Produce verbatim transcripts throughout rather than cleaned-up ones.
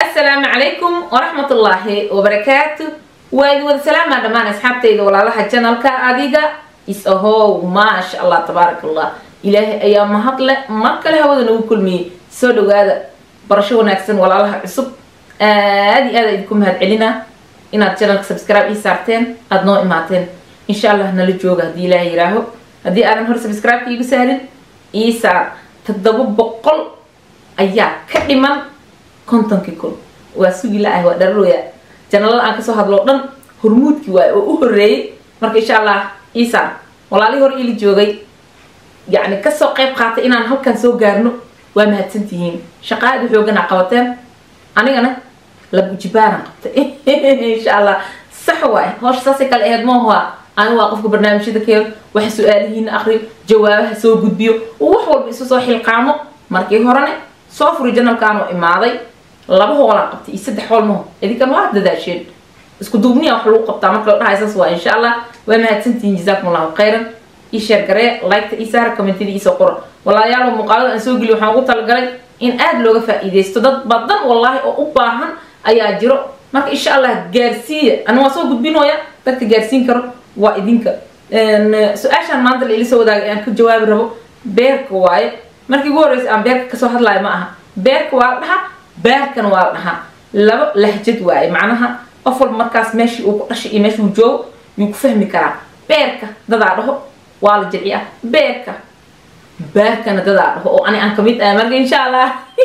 السلام عليكم ورحمة الله وبركاته. وإذا سلام على دمان أصحابتي ولا الله channel كأديجا إسهو ما شاء الله تبارك الله إلهي أيام ما هطلع ما كله هذا نقول مي سودو هذا برشون أحسن ولا الله عصب هذه هذا إذكم هاد علينا إن الchannel سبسكرايب إيسارتين أدنو إماتين إن شاء الله نلجوجا دي لا يراهو هدي أنا هور سبسكرايب كي بسهلين إيسار تدبو بقول أيا كلمة konton kikul waa sugi laahay waa dharoya channel aan ka soo hadlo dhan hormuudki waa oo u horeeyay marka insha Allah Isa walaali hor ili joogay yaani ka soo qayb qaatay inaan halkan soo gaarno waa mahadsantihiin shaqaad xoogana qabateen anigana la jibaaran qabtay insha Allah sax waay hoosh saasi kale eed ma huwa aan waa qofka barnaamijyada kale wax su'aalihiin akhri jawaabaha soo gudbiyo wax walba isu soo xilqaamo markii horane soo furi channelkan oo imaaday laba hoola qabtay saddex hool ma idinka ma dadaasheen isku duubniya wax lagu qabtaa marka la dhahaysas waa insha Allah waa mahadsantiin jazakumullahu khairan ii share garee like ii saar comment-ida ii soo qor walaayaal muuqaalada aan soo geliyo waxaan ugu talagalay in aad looga faa'iideysto dad badan wallahi oo u baahan ayaa jiro marka insha Allah gaarsiiya ana waa soo gudbinooya dadka gaarsiin karo waa idinka een su'aashan maanta la ila soo wadaagay aan ku jawaabi rabo beerka waaye markii ugu horeysay aan beerka ka soo hadlaay ma aha beerka waa dhaha beerkan waa dhaha laba lahjad waaye macnaha afal markaas meeshii uu ku dhashay iyo meeshii uu joogo uu ku fahmi karaa beerka dadaa dhaho waa la jilciya beerka beerkana dadaa dhaho oo ani aan kamid ah marka insha Allah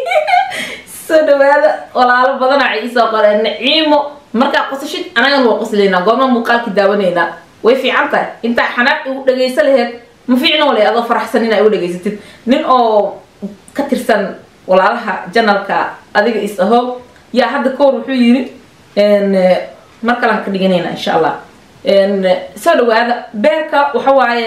soo dhawaada walaalo badan ay soo qoreen Naciimo marka qosashid anaga waa qosleena goorma muuqaalki daawaneena way fiican tahay inta xanaaq u dhageysan lahayd ma fiicno leh adoo faraxsan in ay u dhageysatid nin oo ka tirsan walaalaha channelka adiga isaho ya hadda koor wuxuu yiri in marka la ka dhiganayna insha Allah in soo dhawaada beerka waxa waaye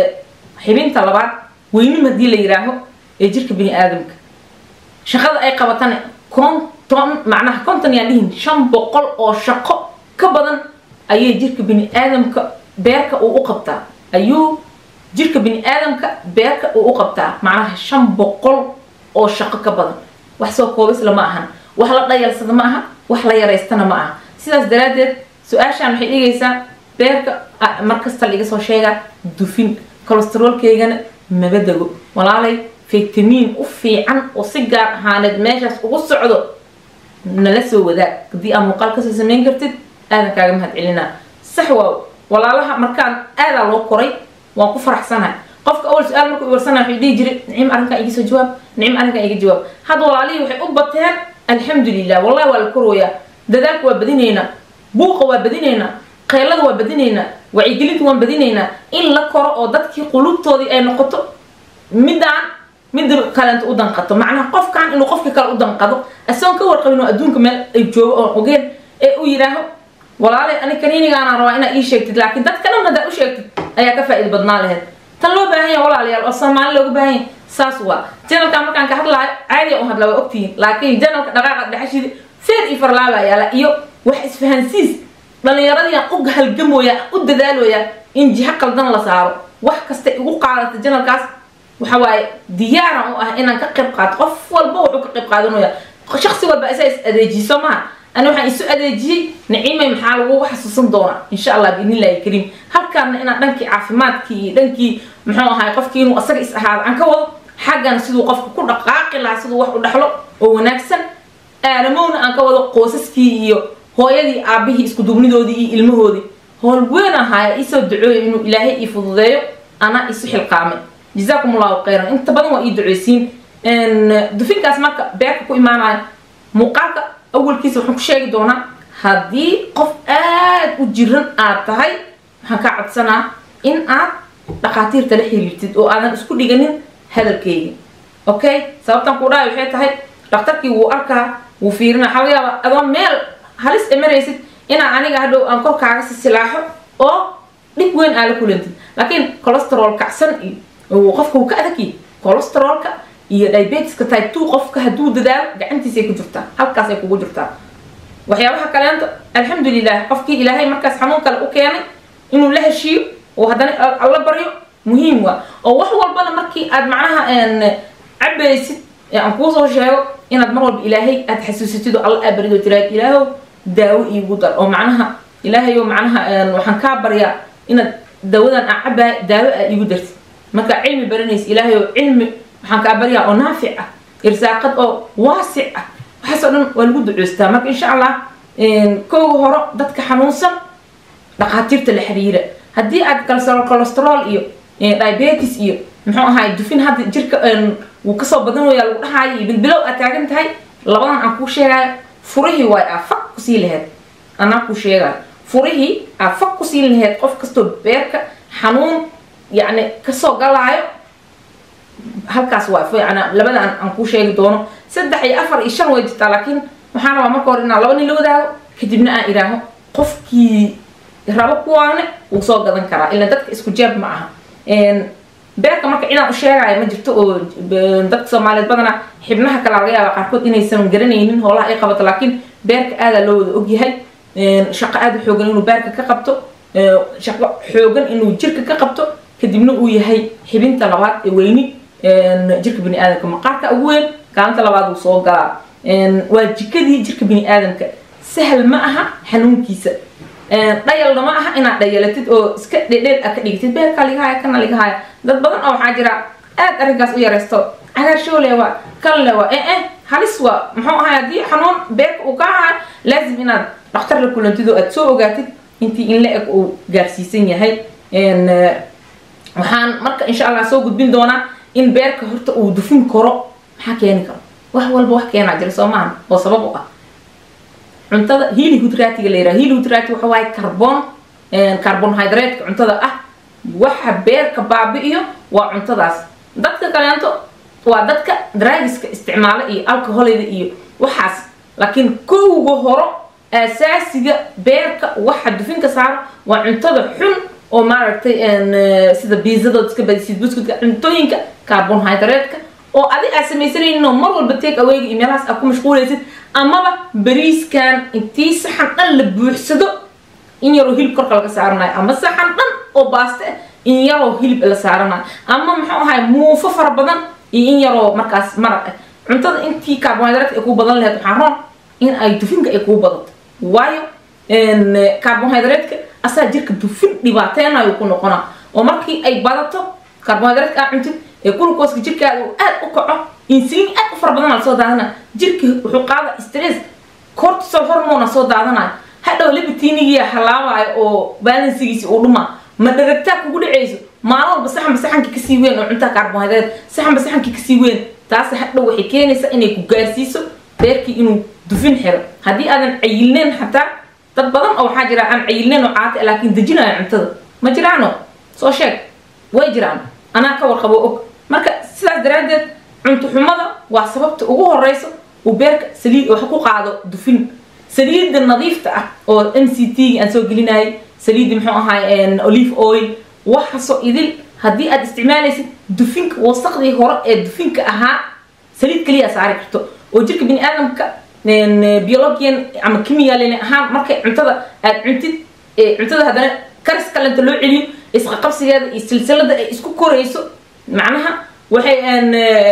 xibinta labaad weynima hadii la yiraaho ee jirka bini aadamka shaqada ay qabataan konton macnaha konton yaaliin shan boqol oo shaqo ka badan ayay jirka bini aadamka beerka uu u qabtaa ayuu jirka bini aadamka beerka uu u qabtaa macnaha shan boqol oo shaqo ka badan wax soo koobis lama ahan wax la dhayalsada ma aha wax la yareystana ma aha sidaas daraadeed su'aashan waxay dhigaysaa beerka markasta laga soo sheega dufin cholesterolkeegana maga dago walaalay vitamin u fiican oo si gaar ahaaneed meeshaas ugu socdo nala soo wadaag hadii aan muuqaal ka soo sameyn kartid aadan kaaga mahad celinaa sax waa walaalaha markaan aad loo koray waan ku faraxsanahay qofka awal su'aal markuu warsana wuxuu dhigi jiray Naciim arrinka iga soo jawaab Naciim arrinka iga jawaab hada walaalihi waxay u bateen alxamdulillah wallahi waa la korooya dadaalku waa badinayna buuqa waa badinayna qaylada waa badinayna wacyigelintu waa badinayna in la koro oo dadkii qulubtoodii ay noqoto midaan mid kalanta u danqato macnaha qofkan inuu qofka kale u danqado asoon ka warqabin oo adduunka meel ay joogo oo ogeen ee u yiraaho walaalay ani kaniiniga aan rabaa ina ii sheegtid laakiin dadka dhan hada u sheegtid ayaa ka faa'iido badnaa lahayd tan loo baahan yahay walaalayaal oo Soomaali looga baahan yahay saas waa channelka markaan ka hadlayo caadi oo hadla waa ogtiin laakiin channelka dhaqaaqa dhaxashidi feer i farlaaba yaala iyo wax isfahansiis dhalinyaradii aan u halgamooya u dadaalooya in jiha qaldan la saaro wax kasta igu qaadata channelkaas waxa waaye diyaar u ah inaan ka qayb qaato qof walba wuxuu ka qayb qaadanayaa shakhsi walba isaas adeejiso ma أنا وحنا يسوء أديجي نعيمة محل وواحد سوسن دورة إن شاء الله بإذن الله الكريم هل كان أنا دنكي عافمات كي دنكي محل هاي قف كي إنه أصلا إسحاب عن كود حاجة نسيدو قف كل دقائق اللي عسيدو واحد ودحلو ونكسن أرمون عن كود قوسس كي هو يدي عبيه إسكدوبني دودي المهودي هو الوين هاي يسوع دعوة إنه إلهي يفضل أنا يسوح القامة جزاكم الله خيرا أنت بدو يدعسين إن دفين كاسمك بيعك كوي معنا مقاطع أول كيس وحنا كشيء دونا هذه قف آد وجيران آتهاي هكعد سنة إن آد دكاتير تلحي يرتد أو أنا أسكت لجنين هذا الكي أوكي سبب تنقول رأي وحيد هاي دكتور كي وأركها وفيرنا حوالي أضم ميل هلس إمريسيد إن أنا قاعدو أنكر كعكس السلاح أو ليك وين على كل أنت لكن كوليسترول كعسن وقفك وكأذكي كوليسترول ك iyo diabetes ka type two qofka haduu dadaal gacantiisa ay ku jirtaa halkaas ay kugu jirtaa waxyaabaha kale anta alxamdulillah qofkii ilaahay markaas xanuun kale u keenay inuu la heshiyo oo hadana alla baryo muhiim waa oo wax walbana markii aad macnaha aan cabaysid aan ku soo sheego inaad mar walba ilaahay aad xasuusatido alla abarido tiraad ilaahow daawo iigu dar oo macnaha ilaahay oo macnaha waxaan ka baryaa inaad daawadan acaba daawo iigu dartid marka cilmi baranaysa ilaahay oo cilmi waxaan ka baryaa oo naafic ah irsaaqad oo waasic ah waxaasoo dhan waa lagu duceystaa marka insha allah kooga horo dadka xanuunsan dhaqaatiirta la xiriira haddii aad cholesterol iyo diabetes iyo muxuu ahaay dufin hadda jirka wuu kasoo badan waya lagu dhahayo iyo bilbilow aad taagan tahay labadan aan kuu sheegayo furihii waay aa fag kusii laheyd anaa kuu sheegayo furihii aa fag kusii laheyd qof kastoo beerka xanuun yacni kasoo galaayo halkaas waay fiicana labadan aan kuu sheegi doono saddex iyo afar iyo shan way jirtaa laakiin waxaan rabaa marka hore inaan laba nin la wadaago kadibna aan idhaaho qofkii rabo kuwaane wuu soo gadan karaa ilaa dadka isku jeeb ma aha beerka marka inaan u sheegayo ma jirto oo dadka Soomaaliyeed badana xibnaha kala laga yaabo qaarkood inaysan garanaynin howlaha ay qabato laakiin beerka aad loo wada og yahay shaqo aad xoogan inuu beerka ka qabto shaqo xoogan inuu jirka ka qabto kadibna uu yahay xibinta labaad ee weyni jirka bini aadamka maqaarka ugu weyn gacanta labaad uu soo galaa waa jikadii jirka bini aadamka sahal ma aha xanuunkiisa dhayal ma aha inaad dhayalatid oo iska dhedheel ka dhigtid beerka ligaaya kana ligaaya dad badan oo waxaa jira aad arrinkaas u yareysto cagaar shoole waa kal lewa ee eh halis waa muxuu ahaa hadii xanuun beerka uu ka ahaa laazim inaad dhakhtar la kulantid oo aad soo ogaatid intii in la eg uu gaarsiisan yahay waxaan marka insha allah soo gudbin doonaa in beerka horta uu dufin karo maxaa keeni karo wax walba wax keenaa jira soo maahan oo sabab u ah cuntada hili hydratiga la yiraahdo hili hydrati waxa waay carbon carbohydrate cuntada ah waxa beerka baabi'iyo waa cuntadaas dadka kaleento waa dadka drugska isticmaala iyo alcoholida iyo waxaas laakiin kooga horo asaasiga beerka waxa dufinka saar waa cuntada xun oo maaragtay sida biizada iska badisid buskudka cuntooyinka carbohydrate oo adi aad samaysanayno mar walba take away emailhaas aad ku mashquulaysid amaba bariiskan intii saxan dhan la buuxsado in yaroo hilib korka laga saaranayo ama saxan dhan oo baaste in yaroo hilib la saaranayo ama muxuu ahay muufo fara badan iyo in yaroo markaas maraq ah cuntada intii carbohydrate ay ku badan lahayd waxaa roon in ay dufinka ay ku badato waayo carbohydrate asaa jirka dufin dhibaateynayo ku noqonaa oo markii ay badato carbohydrate aa cuntid ee glucose jirkaada uu aad u kaco insulin aad u fara badan la soo daadana jirka wuxuu qaada stress cortisol hormone soo daadana hadhow libitiniga halaawayo oo balancegiisa uu dhuma ma dharagtaa kugu dhaceyso maalin walba saxan saxanka ka sii weyn oo cunta carbohydrate saxan saxanka ka sii weyn taas hadhow waxay keenaysaa inay ku gaarsiiso beerkii inuu dufin xiro haddii aadan cayilneen xataa dad badan oo waxaa jira aan cayilneen oo caata laakiin dejinayo cuntada ma jiraano soo sheeg way jiraan anaa ka warqabo og marka sidaas daraadeed cunto xumada waa sababta ugu horeyso uu beerka saliid wax ku qaado dufin saliidda nadiifta ah oo M C T aan soo gelinay saliid muxuu ahaay olive oil waxa soo idil hadii aad isticmaalaysid dufinka wasaqdii hore ee dufinka ahaa saliid kaliya saari karto oo jirka bini aadamka biologian ama chemical ahaan markay cuntada aad cuntid ee cuntada hadana karis kalenta loo celiyo isqa qabsigeeda iyo silsilada ay isku korayso macnaha waxay aan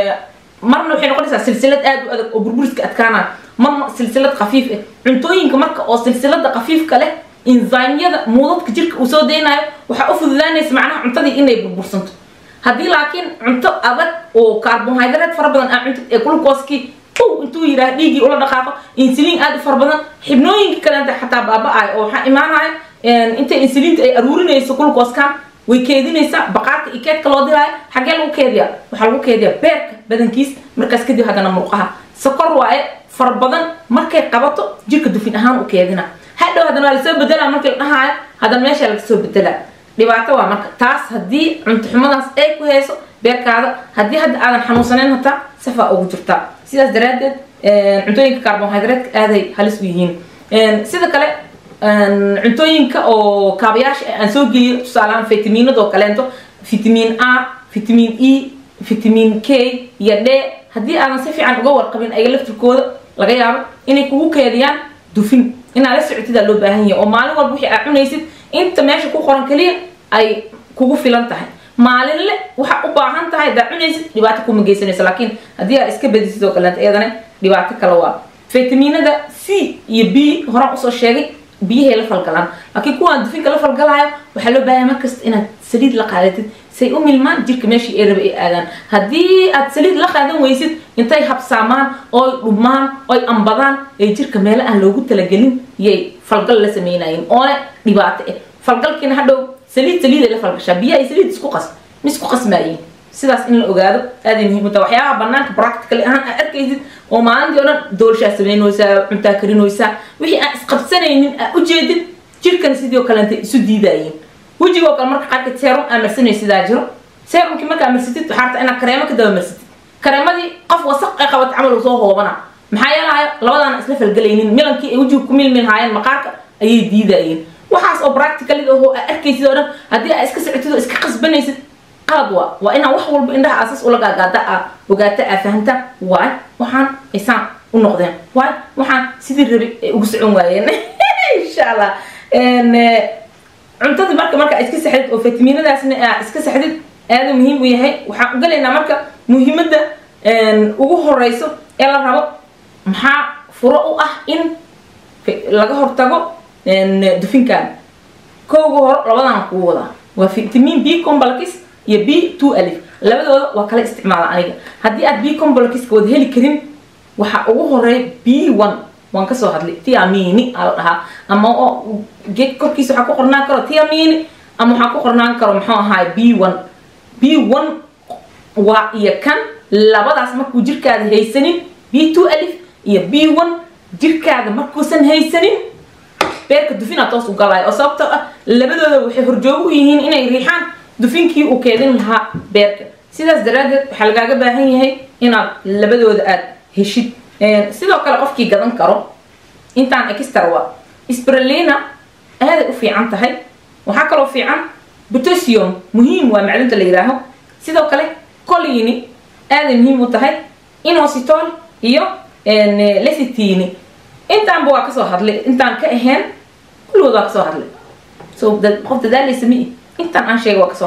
marna waxay noqonaysaa silsilad aad u adag oo burburiska adkaana marna silsilad khafiif ah cuntooyinka marka oo silsilada khafiifka leh enzyme-yada muudadka jirka uu soo deynayo waxa u fududaanaysa macnaha cuntadii inay burbursanto haddii laakiin cunto adag oo carbohydrate fara badan aan cuntid ee glucose-ki uu intuu yiraahdo dhiigii ula dhaqaaqo insulin aad u fara badan xibnooyinka kale xataa baaba'ay oo waxa imaanaya inta insulinta ay aruurinayso glucose-kan way keedinaysaa baqaarka iyo keedka loo diraayo xagee lagu keediyaa waxaa lagu keediyaa beerka badankiis markaas kadib haddana murqaha sokor waaye fara badan markay qabato jirka dufin ahaan u keedina hadhow haddana waa lasoo bedelaa markii la dhahaayo haddana meesha laga soo bedelaa dhibaato waa marka taas haddii cunto xumadaas ay ku hayso beerkaada haddii hadda aadan xanuunsanayn hataa safaa ugu jirtaa sidaas daraadeed cuntooyinka carbohydrate aaday halis u yihiin sida kale cuntooyinka oo kaabayaasha aan soo geliyo tusaalahan fitamiinada kaleento vitamin A vitamin E vitamin K iyo D haddii aadan si fiican uga warqabin ay laftirkooda laga yaabo inay kugu keediyaan dufin inaad la socotid loo baahan yahay oo maalin walba wixii aad cunaysid inta meesha ku qoran kaliya ay kugu filan tahay maalinle waxa u baahan tahay daa cunaysid dhibaato kuma geysanayso laakiin haddii aad iska badisid oo kaleento iyadana dhibaato kale waa fitamiinada C iyo B horaan usoo sheegay biyaha la falgalaan laakiin kuwaan dufinka la falgalaayo waxaa loo baahan markasta inaad saliid la qaadatid say u milmaan jirka meeshii ay raba ay aadaan haddii aad saliid la qaadan weysid intay habsaamaan oo dhubmaan oo ambadaan ay jirka meelo aan loogu talagelin yay falgal la sameynayeen oona dhibaato ah falgalkiina hadhow saliid saliid la falgashaa biyaha ay saliid isku qas misku qasmaayeen sidaas in la ogaado aad ay muhiim u tahay waxyaabaha banaanka practically ahaan aad arkaysid oo maalintii oo dhan doorshaa sameynaysaa cuntaa karinaysaa wixii aan isqabsanaynin aad u jeedid jirkan sidoo kale intay isu diidayeen wajigoo kale marka qaarkeed serum amarsanay sidaa jiro serumkii marka amarsatid waxaa rabtaa inaad kareemo ka daba marsatid kareemadii qof wasaq ay qabat camal soo hoobana maxaa yeelaya labadaan isla falgalaynin milankii ay wajiga ku milmil haayeen maqaarka ayay diidayeen waxaas oo practically oo aad arkaysid oo dhan haddii aad iska socotid oo iska qasbanaysid qalad waa waa inaan wax walba indhaha asaas ula gaagaada ah ogaata aa fahanta waay waxaan isaan u noqdeen waay waxaan sidii rabi ay ugu socon waayeen insha allah cuntadii marka marka iska saxdid oo fitamiinadaasna aa iska saxdid aad muhiim u yahay waxaan u galaynaa marka muhiimadda ugu horeyso ee la rabo maxaa furo u ah in laga hortago dufinkan koogu hor labadan ku wada waa fitamiin B complex iyo B two alif labadooda waa kala isticmaala aniga haddii aad B complex ka wada heli karin waxa ugu horeeya B one waan ka soo hadlay thiamine ala dhaha ama oo geed korkiisa waxa ku qornaan karo thiamine ama waxa ku qornaan karo muxuu ahaay B one B one waa iyo kan labadaas markuu jirkaada haysanin B two alif iyo B one jirkaada markuusan haysanin beerka dufina toos u galay oo sababtoo ah labadooda waxay horjoog u yihiin inay riixaan dufinkii uu keedin lahaa beerka sidaas daraadeed waxaa lagaaga baahan yahay inaad labadooda aad heshid sidoo kale qofkii gadan karo intaan extra waa spirulina aaday u fiican tahay waxaa kaloo fiican potassium muhiim waa macdanta la yiraaho sidoo kale choline aaday muhiim u tahay inositol iyo lecithin intaan baa ka soo hadlay intaan ka ahayn kulooda ka soo hadlay so dad qof dadaalaysa mi intaan aan sheego ka soo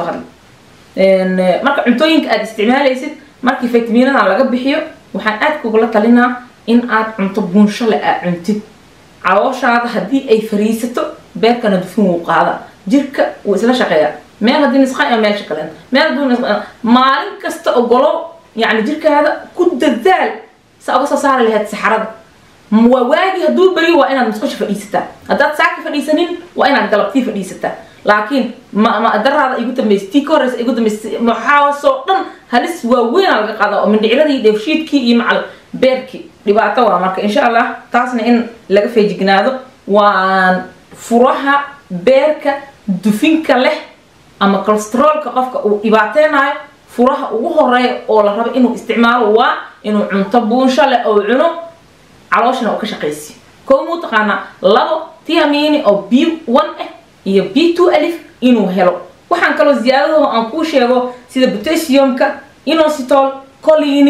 hadlay marka cuntooyinka aad isticmaalaysid markii fitamiinada laga bixiyo waxaan aad kugula talinaa in aad cunto buunsho la aad cuntid calooshaada haddii ay fariisato beerkana dufin wuu qaada jirka wuu isla shaqeeyaa meel haddii nisqa iyo meel shaqaleen meel haddii nisqa maalin kasta ogolo yani jirkaada ku dadaal sa uga soo saari lahayd saxarada waagi hadduu bari waa inaad musqusha fadhiisataa haddaad saaka fadhiisanin waa inaad galabtii fadhiisataa laakiin ma ma daraada igu dambeysay ka horeysa igu dambeysay maxaasoo dhan halis waaweyn laga qaado oo mindhiciradii dheefshiidkii iyo macal beerkii dhibaato waa marka insha allah taasna in laga feejignaado waan furaha beerka dufinka leh ama cholesterolka qofka uu dhibaateynayo furaha ugu horeeya oo la rabo inuu isticmaalo waa inuu cunto buunsho leh oo cuno calooshana uu ka shaqeysiyo koo muu taqaanaa labo thiamine oo B one ah iyo B two alif inuu helo waxaan kaloo ziyaadado aan ku sheego sida potassiumka inositol choline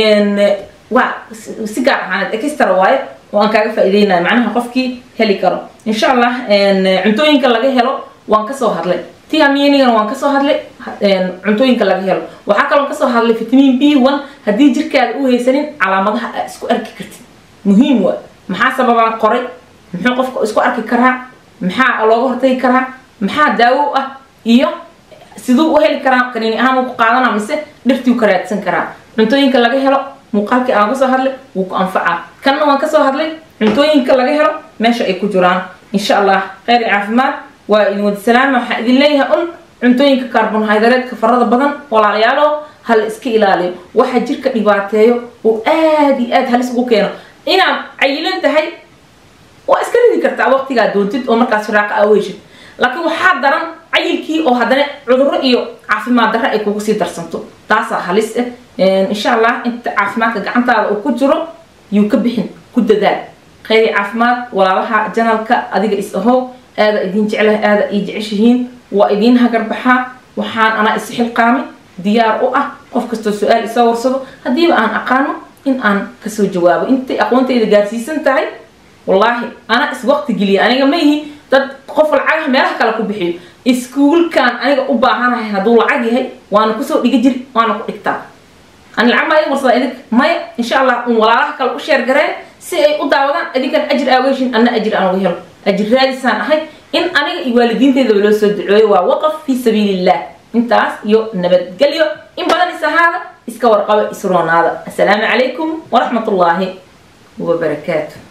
waa si gaar ahaan extra waaye oo aan kaaga faa'iideynayo macnaha qofkii heli karo insha allah cuntooyinka laga helo waan ka soo hadlay thiamine waan ka soo hadlay cuntooyinka laga helo waxaa kaloo ka soo hadlay vitamin B one haddii jirkaada u haysanin calaamadaha aad isku arki kartid muhiim waa maxaa sababaan qoray muxuu qofka isku arki karaa maxaa looga hortagi karaa maxaa daawo ah iyo sidoo u heli karaa kaniini ahaan uu ku qaadanaa mise dhirtii ka raadsan karaa cuntooyinka laga helo muuqaalkii aan ka soo hadlay wuu ku anfacaa kanna waan ka soo hadlay cuntooyinka laga helo meesha ay ku jiraan insha allah khayr caafimaad waa idin wada salaama waxaa idin leeyahay un cuntooyinka carbohydrate-ka farada badan walaalayaalo hal iska ilaaliyo waxa jirka dhibaateeyo oo aad iyo aad halis ugu keeno inaad cayilan tahay waa iska ridi kartaa waqtigaa doontid oo markaas firaaqa aa weyshid laakiin waxaa daran cayilkii oo haddana cudurro iyo caafimaad darro ay kugu sii darsanto taasaa halis ah insha allah inta caafimaadka gacantaada uu ku jiro yuu ka bixin ku dadaal khayr caafimaad walaalaha janalka adiga is ahow aada idin jeclahay aada ii jeceshihiin waa idin hagar baxaa waxaan ana is xilqaamay diyaar u ah qof kastoo su-aal isoo warsado haddiiba aan aqaano in aan kasoo jawaabo intay aqoontayda gaarsiisan tahay wallaahi ana is waqti geliya aniga ma yihi dad qof lacagaha meelaha kale ku bixiyo iskuulkan aniga u baahanahay hadduu lacag yahay waana kusoo dhiga jiri waana ku dhigtaa أنا العمل أي ورصة إذا ما إن شاء الله ولا راح كل أشياء جرى سي أدعوان إذا كان أجر أويشين أنا أجر أنا ويهم أجر هذه السنة هاي إن أنا والدين تذبلوا سدعوي ووقف في سبيل الله أنت يو نبت قال يو إن بدل هذا إسكور قوي إسرون هذا. السلام عليكم ورحمة الله وبركاته.